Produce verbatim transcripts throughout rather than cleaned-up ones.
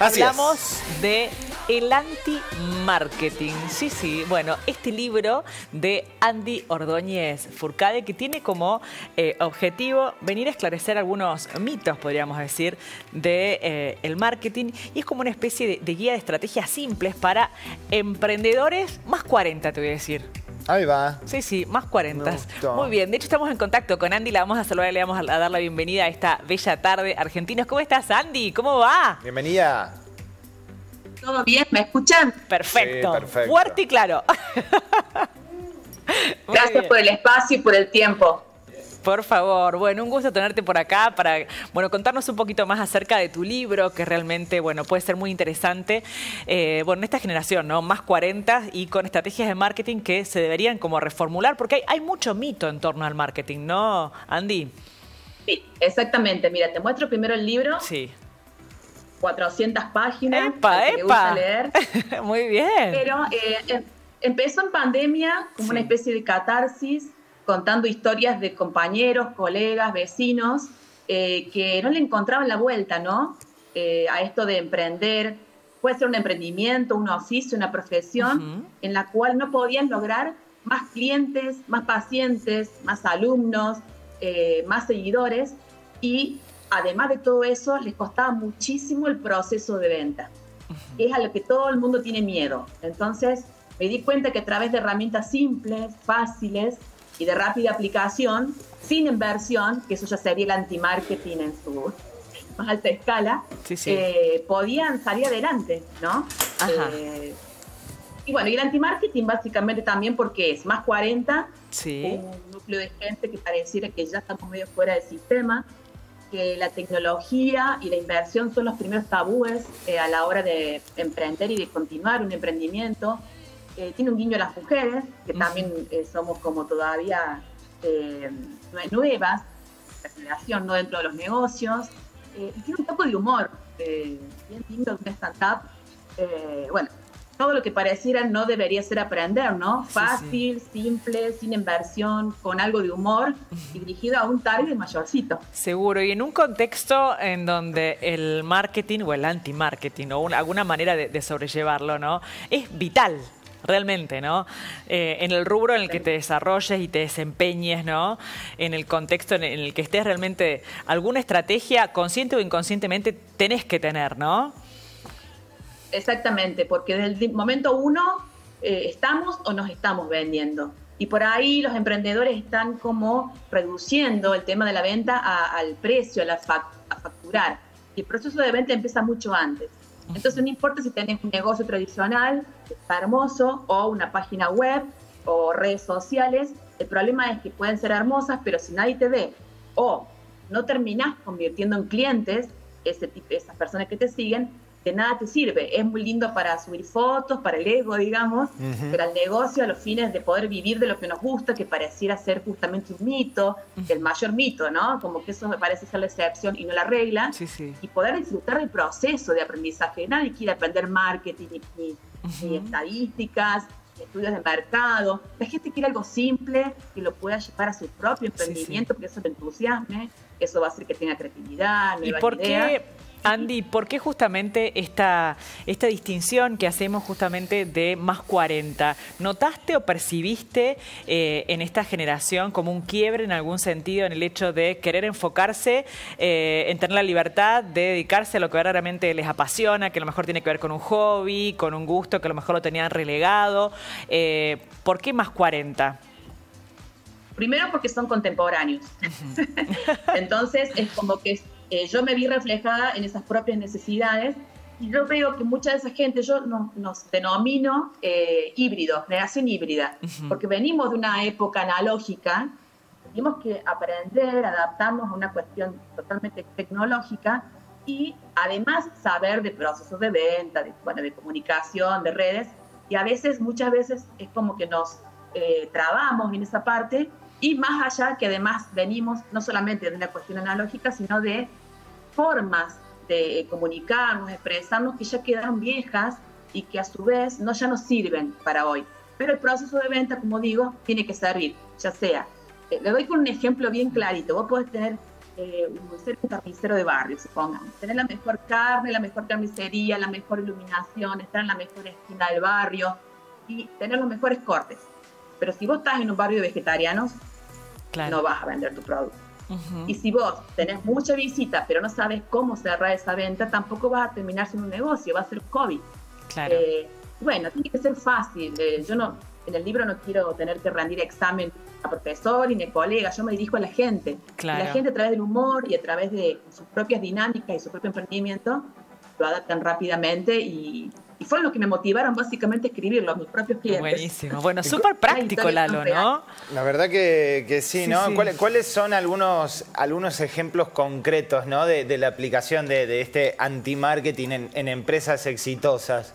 Así Hablamos es. de el anti-marketing. Sí, sí. Bueno, este libro de Andy Ordóñez Furcade, que tiene como eh, objetivo venir a esclarecer algunos mitos, podríamos decir, de eh, el marketing. Y es como una especie de, de guía de estrategias simples para emprendedores más cuarenta, te voy a decir. Ahí va. Sí, sí, más cuarenta. No, Muy bien, de hecho estamos en contacto con Andy, la vamos a saludar y le vamos a dar la bienvenida a esta bella tarde. Argentinos, ¿cómo estás, Andy? ¿Cómo va? Bienvenida. ¿Todo bien? ¿Me escuchan? Perfecto. Sí, perfecto. Fuerte y claro. Muy Gracias bien. por el espacio y por el tiempo. Por favor, bueno, un gusto tenerte por acá para, bueno, contarnos un poquito más acerca de tu libro, que realmente, bueno, puede ser muy interesante. Eh, bueno, en esta generación, ¿no? Más cuarenta y con estrategias de marketing que se deberían como reformular, porque hay, hay mucho mito en torno al marketing, ¿no, Andy? Sí, exactamente. Mira, te muestro primero el libro. Sí. cuatrocientas páginas. ¡Epa, al que le gusta epa! leer. Muy bien. Pero eh, em- empezó en pandemia como Sí. una especie de catarsis, contando historias de compañeros, colegas, vecinos, eh, que no le encontraban la vuelta, ¿no? Eh, a esto de emprender. Puede ser un emprendimiento, un oficio, una profesión, Ujú. en la cual no podían lograr más clientes, más pacientes, más alumnos, eh, más seguidores, y además de todo eso, les costaba muchísimo el proceso de venta, que es a lo que todo el mundo tiene miedo. Entonces, me di cuenta que a través de herramientas simples, fáciles y de rápida aplicación, sin inversión, que eso ya sería el anti-marketing en su más alta escala, Sí, sí. eh, podían salir adelante, ¿no? Ajá. Eh, y bueno, y el anti-marketing básicamente también porque es más cuarenta, Sí. un núcleo de gente que pareciera que ya estamos medio fuera del sistema, que la tecnología y la inversión son los primeros tabúes eh, a la hora de emprender y de continuar un emprendimiento. Eh, tiene un guiño a las mujeres, que también eh, somos como todavía eh, nuevas, la generación, no dentro de los negocios. Eh, y tiene un poco de humor, eh, bien lindo de una startup. Eh, bueno, todo lo que pareciera no debería ser aprender, ¿no? Sí, Fácil, simple, sin inversión, con algo de humor y dirigido a un target mayorcito. Seguro, y en un contexto en donde el marketing o el anti-marketing o una, alguna manera de, de sobrellevarlo, ¿no? Es vital. Realmente, ¿no? Eh, en el rubro en el que te desarrolles y te desempeñes, ¿no? En el contexto en el que estés realmente, alguna estrategia, consciente o inconscientemente, tenés que tener, ¿no? Exactamente, porque desde el momento uno eh, estamos o nos estamos vendiendo. Y por ahí los emprendedores están como reduciendo el tema de la venta a- al precio, a, la fac- a facturar. Y el proceso de venta empieza mucho antes. Entonces no importa si tenés un negocio tradicional, que está hermoso, o una página web, o redes sociales, el problema es que pueden ser hermosas, pero si nadie te ve, o no terminás convirtiendo en clientes, ese tipo, esas personas que te siguen, de nada te sirve. Es muy lindo para subir fotos, para el ego, digamos, Ujú. pero al negocio, a los fines de poder vivir de lo que nos gusta, que pareciera ser justamente un mito, el mayor mito, ¿no? Como que eso me parece ser la excepción y no la regla. Sí, sí. Y poder disfrutar del proceso de aprendizaje. Nadie quiere aprender marketing, ni, ni- ni Ujú. estadísticas, ni estudios de mercado. La gente quiere algo simple, que lo pueda llevar a su propio Sí, emprendimiento, que eso le entusiasme, eso va a hacer que tenga creatividad, ¿Y nuevas por ideas. qué, Andy, por qué justamente esta, esta distinción que hacemos justamente de más cuarenta? ¿Notaste o percibiste eh, en esta generación como un quiebre en algún sentido en el hecho de querer enfocarse, eh, en tener la libertad de dedicarse a lo que verdaderamente les apasiona, que a lo mejor tiene que ver con un hobby, con un gusto que a lo mejor lo tenían relegado? Eh, ¿Por qué más cuarenta? Primero porque son contemporáneos. Entonces es como que eh, yo me vi reflejada en esas propias necesidades y yo veo que mucha de esa gente, yo no- nos denomino eh, híbridos, generación híbrida, porque venimos de una época analógica, tenemos que aprender, adaptarnos a una cuestión totalmente tecnológica y además saber de procesos de venta, de, bueno, de comunicación, de redes, y a veces, muchas veces es como que nos eh, trabamos en esa parte. Y más allá que además venimos no solamente de una cuestión analógica, sino de formas de comunicarnos, expresarnos que ya quedaron viejas y que a su vez no, ya no sirven para hoy. Pero el proceso de venta, como digo, tiene que servir, ya sea. Eh, le doy con un ejemplo bien clarito. Vos podés tener eh, ser un carnicero de barrio, supongamos. Tener la mejor carne, la mejor carnicería, la mejor iluminación, estar en la mejor esquina del barrio y tener los mejores cortes. Pero si vos estás en un barrio de vegetarianos, claro, no vas a vender tu producto. Uh-huh. Y si vos tenés mucha visita, pero no sabes cómo cerrar esa venta, tampoco vas a terminar siendo un negocio, va a ser COVID. Claro. Eh, bueno, tiene que ser fácil. Eh, yo no, en el libro no quiero tener que rendir examen a profesor y ni a colega, yo me dirijo a la gente. Claro. Y la gente a través del humor y a través de sus propias dinámicas y su propio emprendimiento lo adaptan rápidamente y, y fueron los que me motivaron básicamente a escribirlo, a mis propios clientes. Buenísimo. Bueno, súper práctico, Lalo, ¿no? La verdad que, que sí, ¿no? Sí, sí. ¿Cuáles, ¿Cuáles son algunos, algunos ejemplos concretos, ¿no? de, de la aplicación de, de este anti-marketing en, en empresas exitosas?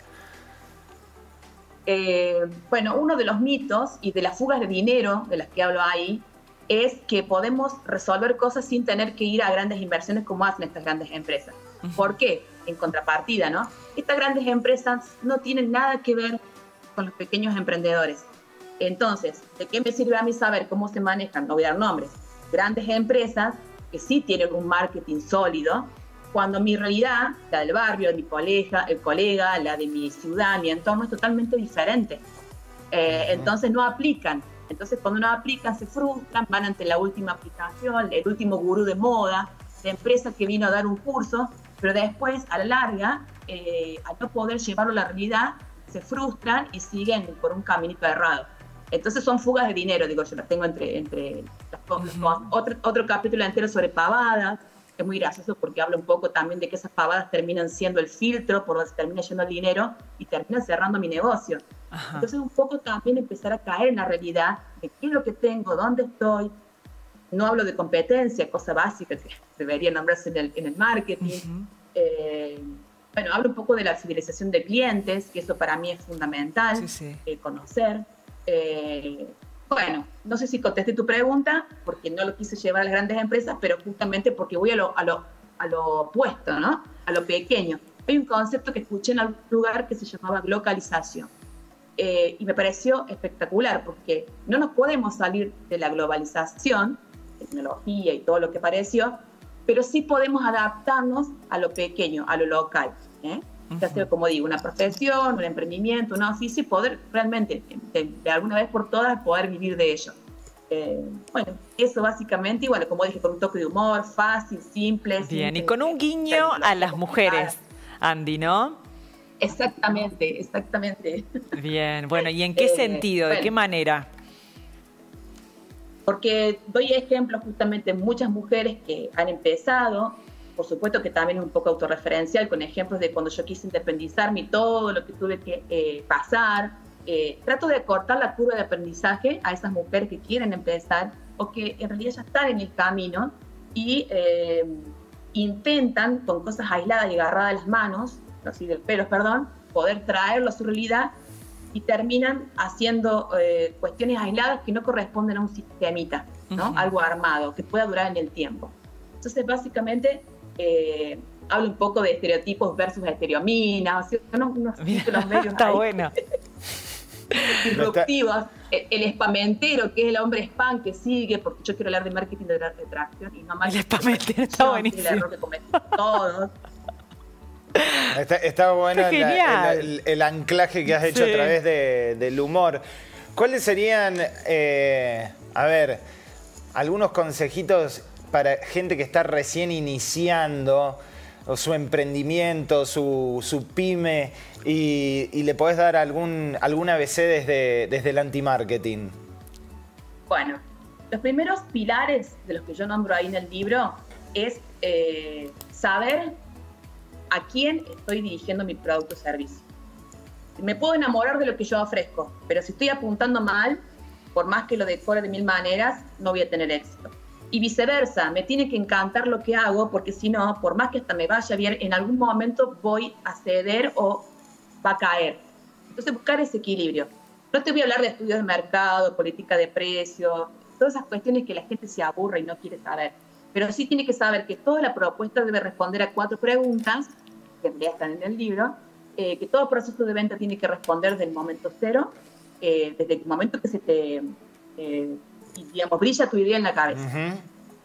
Eh, bueno, uno de los mitos y de las fugas de dinero de las que hablo ahí es que podemos resolver cosas sin tener que ir a grandes inversiones como hacen estas grandes empresas. Uh-huh. ¿Por qué? En contrapartida, ¿no? Estas grandes empresas no tienen nada que ver con los pequeños emprendedores. Entonces, ¿de qué me sirve a mí saber cómo se manejan? No voy a dar nombres. Grandes empresas que sí tienen un marketing sólido, cuando mi realidad, la del barrio, de mi colega, el colega, la de mi ciudad, mi entorno es totalmente diferente. Eh, entonces no aplican. Entonces cuando no aplican se frustran, van ante la última aplicación, el último gurú de moda, de empresa que vino a dar un curso, pero después a la larga, eh, al no poder llevarlo a la realidad, se frustran y siguen por un caminito errado. Entonces son fugas de dinero, digo yo, las tengo entre, entre las cosas. Uh-huh. otro, otro capítulo entero sobre pavadas. Es muy gracioso porque habla un poco también de que esas pavadas terminan siendo el filtro por donde se termina yendo el dinero y terminan cerrando mi negocio. Ajá. Entonces un poco también empezar a caer en la realidad de qué es lo que tengo, dónde estoy. No hablo de competencia, cosa básica que debería nombrarse en el, en el marketing. Uh-huh. eh, bueno, hablo un poco de la fidelización de clientes, que eso para mí es fundamental, sí, sí. Eh, conocer. Eh, Bueno, no sé si contesté tu pregunta, porque no lo quise llevar a las grandes empresas, pero justamente porque voy a lo, a lo, a lo opuesto, ¿no? A lo pequeño. Hay un concepto que escuché en algún lugar que se llamaba glocalización. Eh, y me pareció espectacular, porque no nos podemos salir de la globalización, tecnología y todo lo que apareció, pero sí podemos adaptarnos a lo pequeño, a lo local, ¿eh? Ya sea, como digo, una profesión, un emprendimiento, un oficio, y poder realmente, de, de alguna vez por todas, poder vivir de ello. Eh, bueno, eso básicamente, y bueno, como dije, con un toque de humor, fácil, simple. Bien, simple, y con un guiño a las mujeres, Andy, ¿no? Exactamente, exactamente. Bien, bueno, ¿y en qué eh, sentido? ¿De bueno, qué manera? Porque doy ejemplos justamente de muchas mujeres que han empezado. Por supuesto que también es un poco autorreferencial, con ejemplos de cuando yo quise independizarme y todo lo que tuve que eh, pasar. Eh, trato de cortar la curva de aprendizaje a esas mujeres que quieren empezar o que en realidad ya están en el camino y eh, intentan, con cosas aisladas y agarradas de las manos, así del pelo, perdón, poder traerlo a su realidad y terminan haciendo eh, cuestiones aisladas que no corresponden a un sistemita, ¿no? Uh-huh. Algo armado, que pueda durar en el tiempo. Entonces, básicamente, Eh, hablo un poco de estereotipos versus estereominas, ¿sí? unos, unos títulos medios está bueno. disruptivos. El, el espamentero, que es el hombre spam que sigue, porque yo quiero hablar de marketing de tracción y no más. El espamentero está buenísimo. El error que cometemos todos. Está, está bueno está la, el, el, el anclaje que has hecho sí. a través de, del humor. ¿Cuáles serían, eh, a ver, algunos consejitos para gente que está recién iniciando su emprendimiento, su, su pyme, y, y le podés dar algún, algún A B C desde, desde el anti-marketing? Bueno, los primeros pilares de los que yo nombro ahí en el libro es eh, saber a quién estoy dirigiendo mi producto o servicio. Me puedo enamorar de lo que yo ofrezco, pero si estoy apuntando mal, por más que lo decore de mil maneras, no voy a tener éxito. Y viceversa, me tiene que encantar lo que hago, porque si no, por más que hasta me vaya bien, en algún momento voy a ceder o va a caer. Entonces, buscar ese equilibrio. No te voy a hablar de estudios de mercado, política de precios, todas esas cuestiones que la gente se aburre y no quiere saber. Pero sí tiene que saber que toda la propuesta debe responder a cuatro preguntas, que ya están en el libro, eh, que todo proceso de venta tiene que responder desde el momento cero, eh, desde el momento que se te... Eh, y, digamos, brilla tu idea en la cabeza. Uh-huh.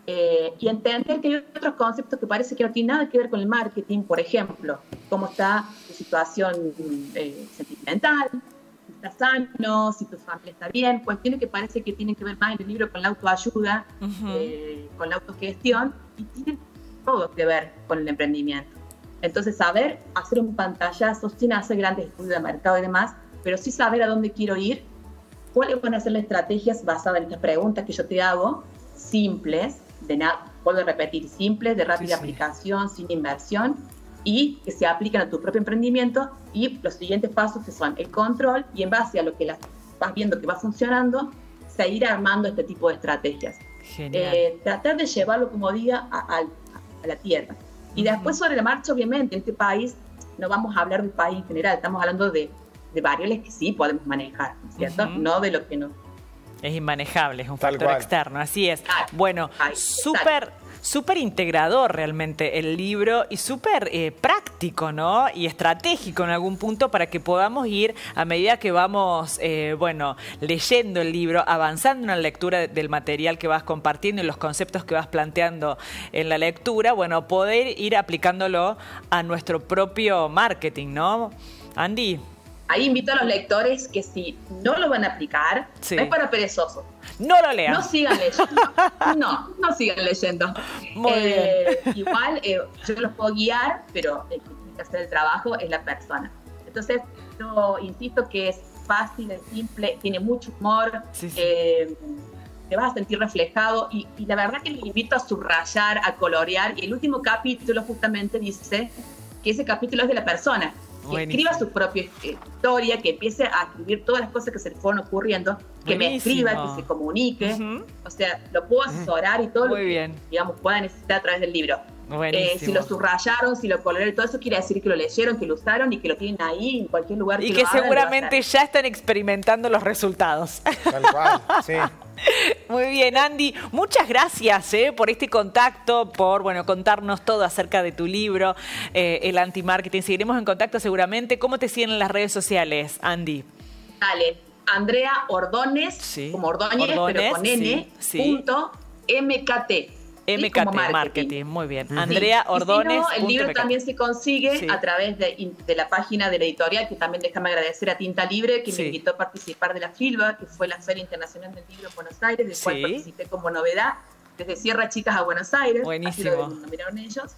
Eh, y entender que hay otros conceptos que parece que no tienen nada que ver con el marketing, por ejemplo, cómo está tu situación eh, sentimental, si estás sano, si tu familia está bien, cuestiones que parece que tienen que ver más en el libro con la autoayuda, uh-huh. eh, con la autogestión, y tienen todo que ver con el emprendimiento. Entonces, saber hacer un pantallazo sin hacer grandes estudios de mercado y demás, pero sí saber a dónde quiero ir, cuáles van a ser las estrategias basadas en estas preguntas que yo te hago, simples, de nada, puedo repetir, simples, de rápida sí, aplicación, sí. sin inversión, y que se aplican a tu propio emprendimiento, y los siguientes pasos que son el control, y en base a lo que las vas viendo que va funcionando, seguir armando este tipo de estrategias. Genial. Eh, tratar de llevarlo, como diga, a, a, a la tierra. Y uh-huh. después sobre la marcha, obviamente, en este país, no vamos a hablar del país en general, estamos hablando de, de variables que sí podemos manejar, ¿cierto? Uh-huh. No de lo que no. Es inmanejable, es un Tal factor cual. externo, así es. Ah, bueno, súper súper integrador realmente el libro y súper eh, práctico, ¿no? Y estratégico en algún punto para que podamos ir, a medida que vamos, eh, bueno, leyendo el libro, avanzando en la lectura del material que vas compartiendo y los conceptos que vas planteando en la lectura, bueno, poder ir aplicándolo a nuestro propio marketing, ¿no? Andy. Ahí invito a los lectores que si no lo van a aplicar, sí. no es para perezosos. No lo lean. No sigan leyendo. No, no sigan leyendo. Muy eh, bien. Igual eh, yo los puedo guiar, pero el que tiene que hacer el trabajo es la persona. Entonces, yo insisto que es fácil, es simple, tiene mucho humor, sí, sí. Eh, te vas a sentir reflejado y, y la verdad que les invito a subrayar, a colorear. Y el último capítulo justamente dice que ese capítulo es de la persona. Que Buenísimo. escriba su propia historia, que empiece a escribir todas las cosas que se le fueron ocurriendo, que Buenísimo. me escriba, que se comunique. Uh-huh. O sea, lo puedo asesorar y todo Muy lo que, bien. digamos, pueda necesitar a través del libro. Eh, si lo subrayaron, si lo coloraron, todo eso quiere decir que lo leyeron, que lo usaron y que lo tienen ahí en cualquier lugar. Que y que lo seguramente hagan, ya están experimentando los resultados. Tal cual, sí. Muy bien, Andy. Muchas gracias eh, por este contacto, por bueno contarnos todo acerca de tu libro, eh, El Anti-Marketing. Seguiremos en contacto seguramente. ¿Cómo te siguen en las redes sociales, Andy? Dale, Andrea Ordóñez, sí. como Ordóñez, Ordóñez, pero con N, sí, sí. punto M K T. M K T, marketing. marketing, muy bien. Sí. Andrea Ordóñez. Si no, el libro M K T. También se consigue sí. a través de, de la página de la editorial, que también déjame agradecer a Tinta Libre, que sí. me invitó a participar de la FILBA, que fue la Feria Internacional del Libro en Buenos Aires, del sí. cual participé como novedad, desde Sierra Chicas a Buenos Aires. Buenísimo. Así lo nominaron ellos.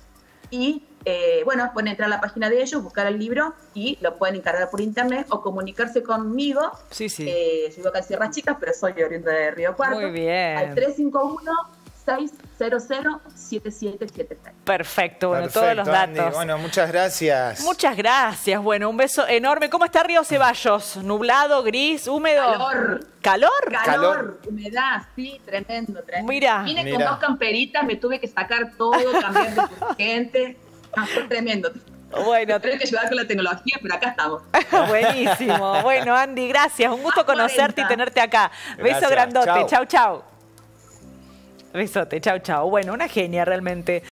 Y eh, bueno, pueden entrar a la página de ellos, buscar el libro y lo pueden encargar por internet o comunicarse conmigo. Sí, sí. Eh, yo vivo acá en Sierra Chicas, pero soy oriunda de Río Cuarto. Muy bien. Al tres cinco uno, seis cero cero, siete siete siete seis. Perfecto, bueno, Perfecto, todos los datos. Andy. Bueno, muchas gracias. Muchas gracias. Bueno, un beso enorme. ¿Cómo está Río Ceballos? ¿Nublado, gris, húmedo? Calor. ¿Calor? Calor, Calor. humedad, sí, tremendo, tremendo. Mira. Vine Mira. con dos camperitas, me tuve que sacar todo, cambiar de gente. Ah, fue tremendo. Bueno, tengo que ayudar con la tecnología, pero acá estamos. Buenísimo. Bueno, Andy, gracias. Un gusto conocerte y tenerte acá. Beso gracias. Grandote. Chau, chau. Besote, chau, chau. Bueno, una genia realmente.